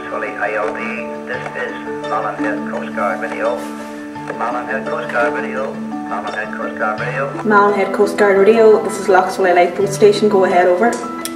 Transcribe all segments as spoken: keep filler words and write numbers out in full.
Swilly I L D. This is Malin Coast Guard Radio. Malin Coast Guard Radio. Malin Coast Guard Radio. Malin Coast Guard Radio. This is Lough Swilly Lifeboat Station. Go ahead, over.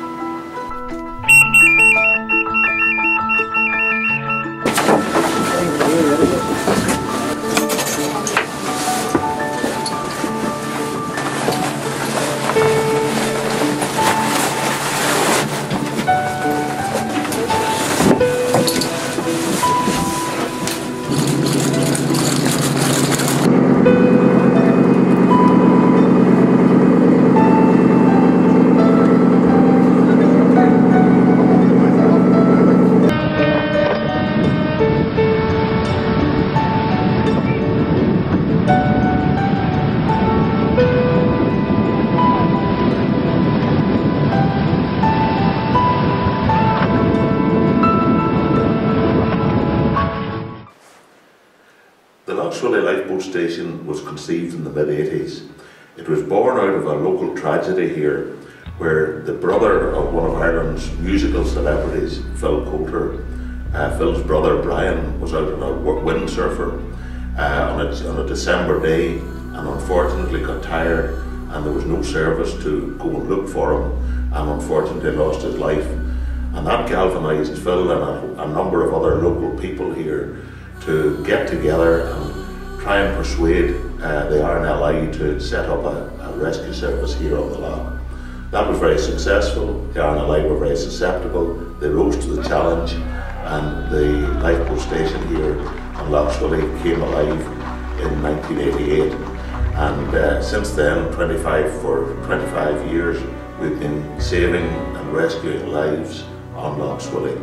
The Lough Swilly Lifeboat Station was conceived in the mid eighties. It was born out of a local tragedy here where the brother of one of Ireland's musical celebrities, Phil Coulter, uh, Phil's brother Brian, was out on a windsurfer uh, on, a, on a December day and unfortunately got tired, and there was no service to go and look for him, and unfortunately lost his life. And that galvanised Phil and a, a number of other local people here to get together and try and persuade uh, the R N L I to set up a, a rescue service here on the Lough. That was very successful. The R N L I were very susceptible. They rose to the challenge, and the lifeboat station here on Lough Swilly came alive in nineteen eighty-eight. And uh, since then, twenty-five for twenty-five years, we've been saving and rescuing lives on Lough Swilly.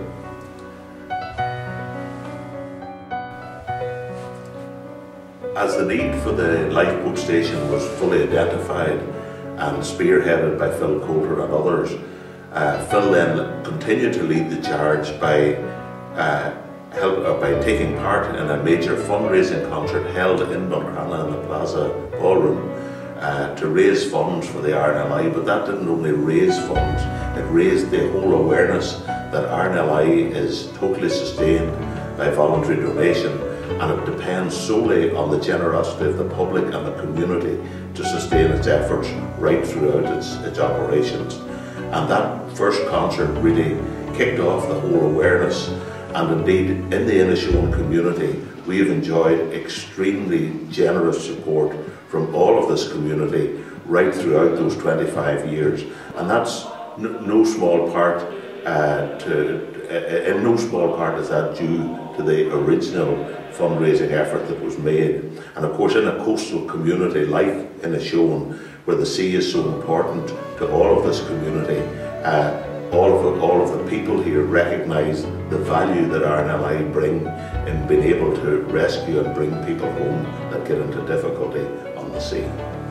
As the need for the lifeboat station was fully identified and spearheaded by Phil Coulter and others, uh, Phil then continued to lead the charge by, uh, help, uh, by taking part in a major fundraising concert held in Buncrana in the Plaza Ballroom uh, to raise funds for the R N L I. But that didn't only raise funds, it raised the whole awareness that R N L I is totally sustained by voluntary donation, and it depends solely on the generosity of the public and the community to sustain its efforts right throughout its, its operations. And that first concert really kicked off the whole awareness, and indeed in the Inishowen community we have enjoyed extremely generous support from all of this community right throughout those twenty-five years, and that's n no small part uh, to, uh, in no small part is that due to the original fundraising effort that was made. And of course, in a coastal community like Inishowen, where the sea is so important to all of this community, uh, all of the, all of the people here recognise the value that R N L I bring in being able to rescue and bring people home that get into difficulty on the sea.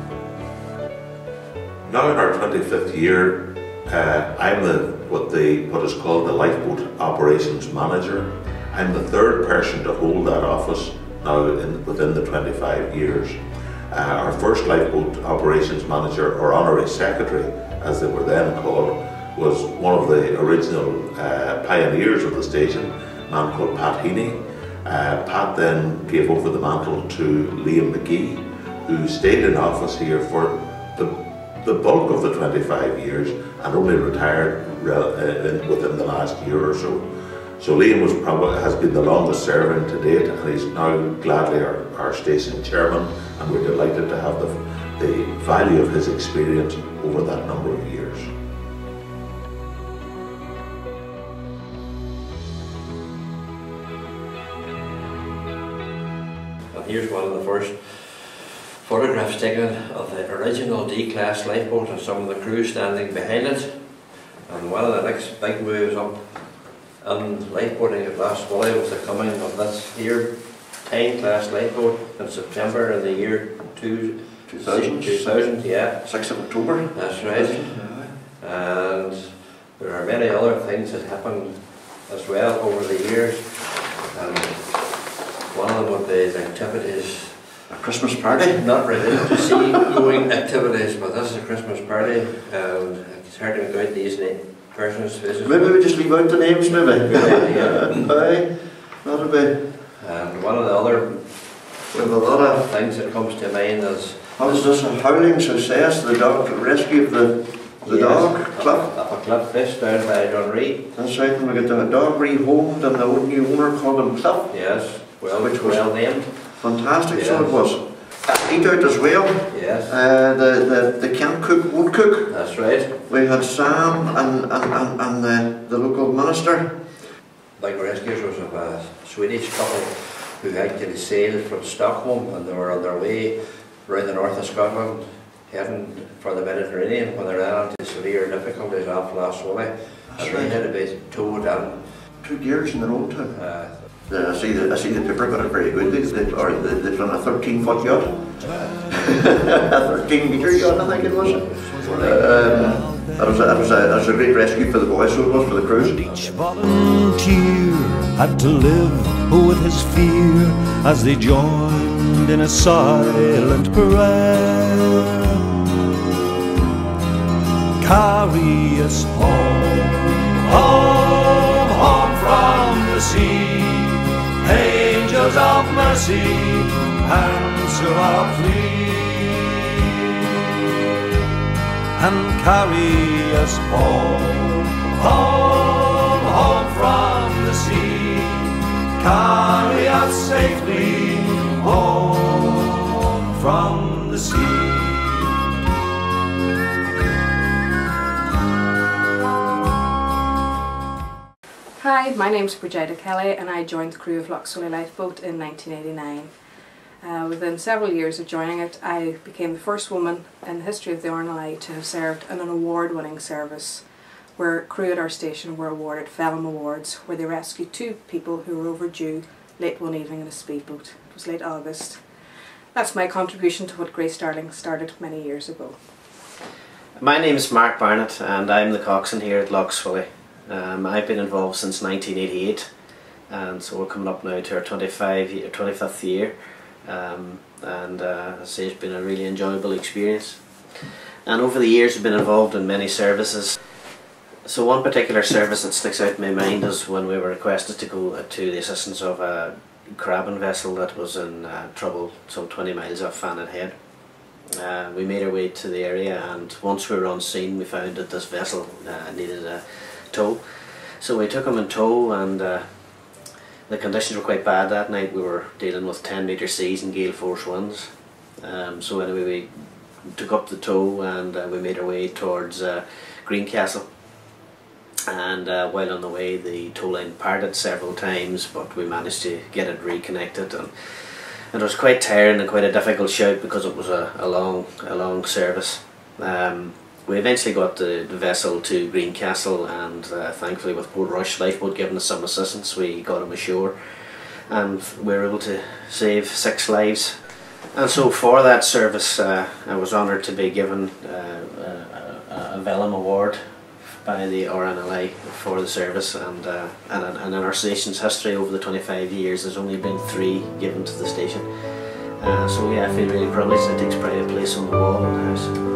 Now in our twenty-fifth year, uh, I'm the what the what is called the Lifeboat Operations Manager. I'm the third person to hold that office now in, within the twenty-five years. Uh, our first Lifeboat Operations Manager, or Honorary Secretary as they were then called, was one of the original uh, pioneers of the station, a man called Pat Heaney. Uh, Pat then gave over the mantle to Liam McGee, who stayed in office here for the, the bulk of the twenty-five years and only retired uh, within the last year or so. So Liam was probably, has been the longest serving to date, and he's now gladly our, our station chairman, and we're delighted to have the, the value of his experience over that number of years. And here's one of the first photographs taken of the original D-class lifeboat and some of the crew standing behind it. And one of the next big moves up and lifeboating at Lough Swilly was the coming of this here ten-class lifeboat in September in the year two thousand, two thousand, yeah. sixth of October. That's right. And there are many other things that happened as well over the years. And one of them would be the activities. A Christmas party? Not related to sea-going activities, but this is a Christmas party. And it's hard to go out these persons, faces. Maybe we just leave out the names, maybe. Yeah. Aye, that'll be. And one of the other We have a lot of. things that comes to mind is Was this a howling success? The dog rescue of the the yes, dog club. Up a club fish down by Dunree. That's right. And we got the dog rehomed, and the old new owner called him Club. Yes, well, Which was well named. Fantastic. Yes. So it was. Eat out as well. Yes. Uh, the the the can't cook won't cook. That's right. We had Sam and and and, and the the local minister. Big rescuers was of a Swedish couple who actually sailed from Stockholm, and they were on their way around the north of Scotland, heading for the Mediterranean when they ran into severe difficulties off Lough, Swilly, and they had to be towed down. Two gears in the road too. Uh, I see the I see the paper got it very good. They they or they they've done a thirteen foot yacht, a thirteen metre yacht, I think it was. Um, that was a, that was a that was a great rescue for the boys. So it was for the crews. Each volunteer had to live with his fear as they joined in a silent prayer. Carry us home, home, home from the sea. Angels of mercy, answer our plea, and carry us home, home, home from the sea. Carry us safely home from the sea. Hi, my name's Brigida Kelly and I joined the crew of Lough Swilly Lifeboat in nineteen eighty-nine. Uh, within several years of joining it, I became the first woman in the history of the R N L I to have served in an award-winning service where crew at our station were awarded Phelim Awards, where they rescued two people who were overdue late one evening in a speedboat. It was late August. That's my contribution to what Grace Darling started many years ago. My name is Mark Barnett and I'm the coxswain here at Lough Swilly. Um, I've been involved since nineteen eighty-eight, and so we're coming up now to our twenty-fifth year, um, and uh, I say it's been a really enjoyable experience. And over the years we've been involved in many services. So one particular service that sticks out in my mind is when we were requested to go to the assistance of a crabbing vessel that was in uh, trouble some twenty miles off Fannin Head. Uh, we made our way to the area, and once we were on scene we found that this vessel uh, needed a tow. So we took him in tow, and uh, the conditions were quite bad that night. We were dealing with ten metre seas and gale force winds. Um, so anyway, we took up the tow and uh, we made our way towards uh, Greencastle. And uh, while on the way, the tow line parted several times, but we managed to get it reconnected. And it was quite tiring and quite a difficult shout because it was a, a long, a long service. Um, We eventually got the, the vessel to Greencastle, and uh, thankfully with Port Rush Lifeboat giving us some assistance, we got him ashore and we were able to save six lives. And so for that service uh, I was honoured to be given uh, a, a Phelim Award by the R N L I for the service, and, uh, and, and in our station's history over the twenty-five years there's only been three given to the station. Uh, so yeah, I feel really privileged. It takes pride of place on the wall in the house.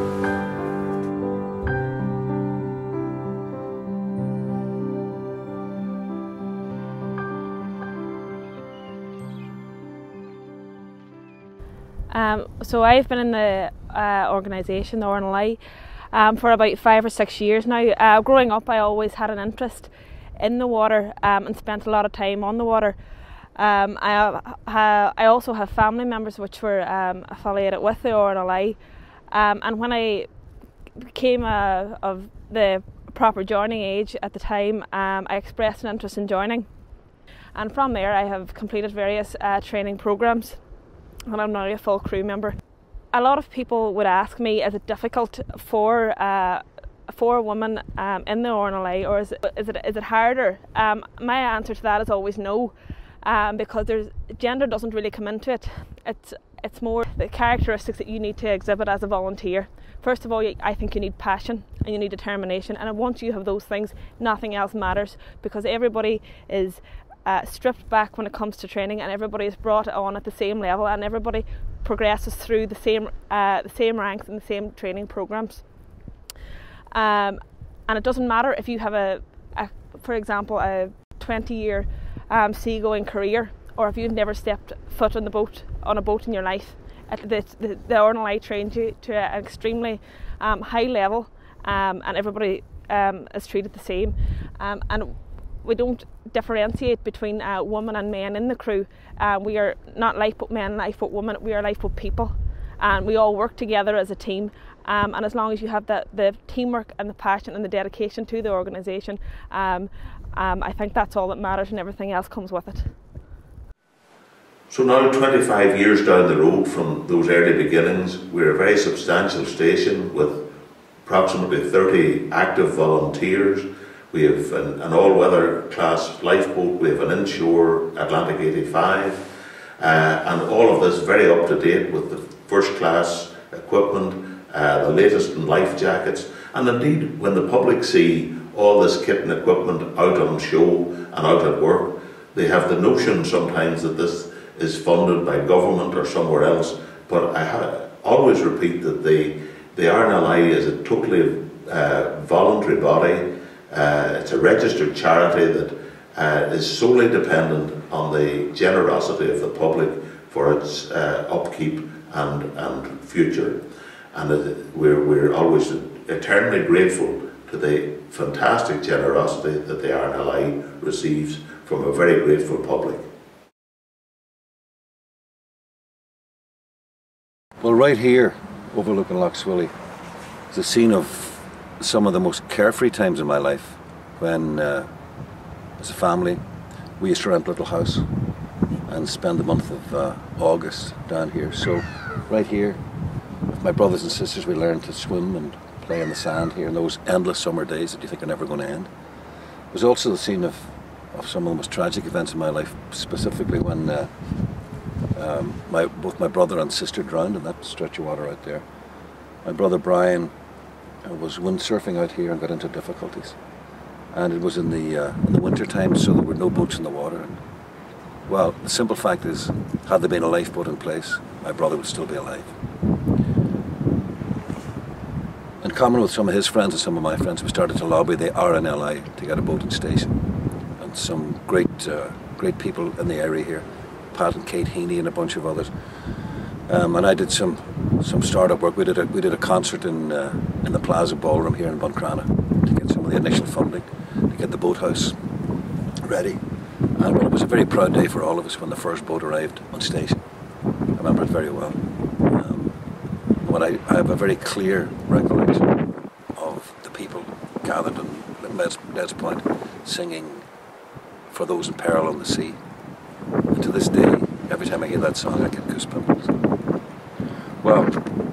Um, so I've been in the uh, organisation, the R N L I, um, for about five or six years now. Uh, growing up I always had an interest in the water um, and spent a lot of time on the water. Um, I, uh, I also have family members which were um, affiliated with the R N L I, um, and when I became uh, of the proper joining age at the time, um, I expressed an interest in joining, and from there I have completed various uh, training programmes, and I'm now a full crew member. A lot of people would ask me, is it difficult for uh, for a woman um, in the R N L I, or is it, is it, is it harder? Um, my answer to that is always no, um, because there's, gender doesn't really come into it. It's, it's more the characteristics that you need to exhibit as a volunteer. First of all, I think you need passion and you need determination, and once you have those things, nothing else matters, because everybody is Uh, stripped back when it comes to training, and everybody is brought on at the same level, and everybody progresses through the same uh, the same ranks and the same training programs. Um, and it doesn't matter if you have a, a for example, a twenty year um, seagoing career, or if you've never stepped foot on the boat on a boat in your life. The, the, the R N L I trains you to an extremely um, high level, um, and everybody um, is treated the same, um, and we don't differentiate between uh, women and men in the crew. Uh, we are not lifeboat men, lifeboat women, we are lifeboat people, and we all work together as a team, um, and as long as you have the, the teamwork and the passion and the dedication to the organisation, um, um, I think that's all that matters, and everything else comes with it. So now, twenty-five years down the road from those early beginnings, we're a very substantial station with approximately thirty active volunteers. We have an, an all-weather class lifeboat, we have an inshore Atlantic eighty-five, uh, and all of this very up to date with the first class equipment, uh, the latest in life jackets, and indeed when the public see all this kit and equipment out on show and out at work, they have the notion sometimes that this is funded by government or somewhere else, but I ha always repeat that the, the R N L I is a totally uh, voluntary body. Uh, it's a registered charity that uh, is solely dependent on the generosity of the public for its uh, upkeep and, and future. And uh, we're, we're always eternally grateful to the fantastic generosity that the R N L I receives from a very grateful public. Well, right here, overlooking Lough Swilly, is the scene of some of the most carefree times in my life when, uh, as a family, we used to rent a little house and spend the month of uh, August down here. So, right here, with my brothers and sisters, we learned to swim and play in the sand here in those endless summer days that you think are never going to end. It was also the scene of, of some of the most tragic events in my life, specifically when uh, Um, my, both my brother and sister drowned in that stretch of water out there. My brother Brian uh, was windsurfing out here and got into difficulties, and it was in the uh, in the winter time, so there were no boats in the water. And, well, the simple fact is, had there been a lifeboat in place, my brother would still be alive. In common with some of his friends and some of my friends, we started to lobby the R N L I to get a boat in station, and some great uh, great people in the area here. Pat and Kate Heaney and a bunch of others, um, and I did some some startup work. We did a we did a concert in uh, in the Plaza Ballroom here in Buncrana to get some of the initial funding to get the boathouse ready. And well, it was a very proud day for all of us when the first boat arrived on station. I remember it very well. Um, when I, I have a very clear recollection of the people gathered in Ned's, Ned's Point singing "For Those in Peril on the Sea." And to this day, every time I hear that song, I get goosebumps. Well,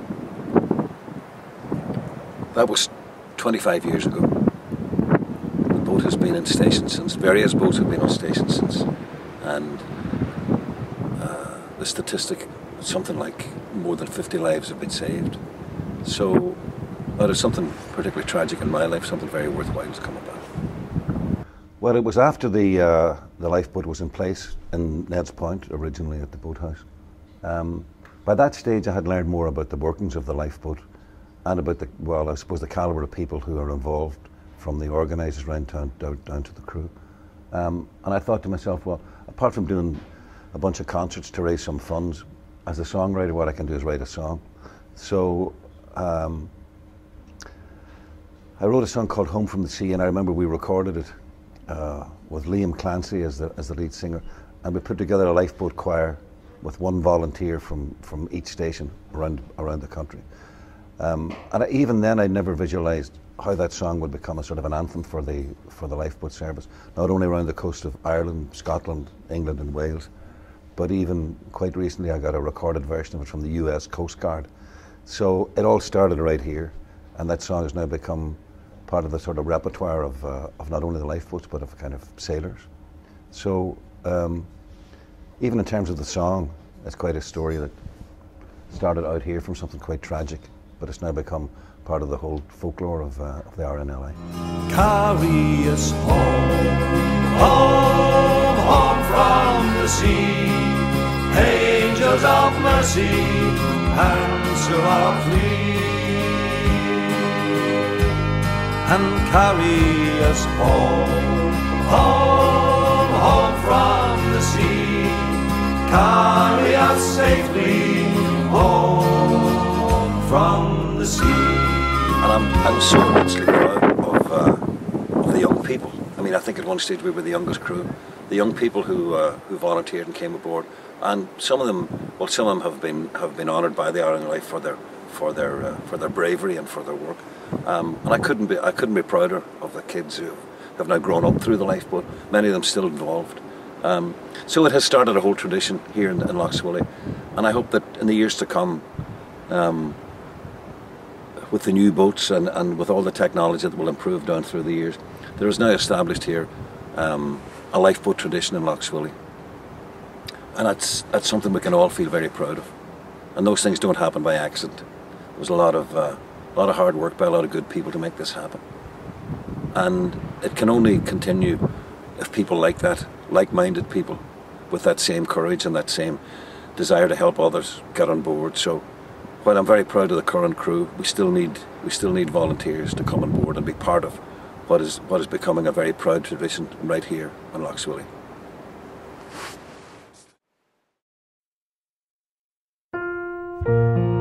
that was twenty-five years ago. The boat has been in station since, various boats have been on station since, and uh, the statistic, something like more than fifty lives have been saved. So that is something particularly tragic in my life, something very worthwhile has come about. Well, it was after the uh, the lifeboat was in place in Ned's Point, originally at the boathouse. Um, by that stage, I had learned more about the workings of the lifeboat and about the, well, I suppose the calibre of people who are involved, from the organisers right down, down, down to the crew. Um, and I thought to myself, well, apart from doing a bunch of concerts to raise some funds, as a songwriter, what I can do is write a song. So um, I wrote a song called Home from the Sea, and I remember we recorded it Uh, with Liam Clancy as the, as the lead singer, and we put together a lifeboat choir with one volunteer from, from each station around, around the country. Um, and I, even then I never visualised how that song would become a sort of an anthem for the, for the lifeboat service, not only around the coast of Ireland, Scotland, England and Wales, but even quite recently I got a recorded version of it from the U S Coast Guard. So it all started right here, and that song has now become part of the sort of repertoire of, uh, of not only the lifeboats but of kind of sailors. So um, even in terms of the song, it's quite a story that started out here from something quite tragic, but it's now become part of the whole folklore of, uh, of the R N L I. Carry us home, home, home from the sea. Angels of mercy, answer our plea. and carry us home, home, home from the sea. Carry us safely home from the sea. And I'm, I'm so immensely proud of, uh, of the young people. I mean, I think at one stage we were the youngest crew. The young people who uh, who volunteered and came aboard, and some of them, well, some of them have been have been honoured by the Ireland Life for their for their uh, for their bravery and for their work. Um, and I couldn't be I couldn't be prouder of the kids who have now grown up through the lifeboat. Many of them still involved. Um, so it has started a whole tradition here in, in Lough Swilly, and I hope that in the years to come, um, with the new boats and, and with all the technology that will improve down through the years, there is now established here um, a lifeboat tradition in Lough Swilly, and that's that's something we can all feel very proud of. And those things don't happen by accident. There was a lot of uh, a lot of hard work by a lot of good people to make this happen, and it can only continue if people like that, like-minded people, with that same courage and that same desire to help others get on board. So, while I'm very proud of the current crew, we still need we still need volunteers to come on board and be part of what is what is becoming a very proud tradition right here in Lough Swilly. Thank you.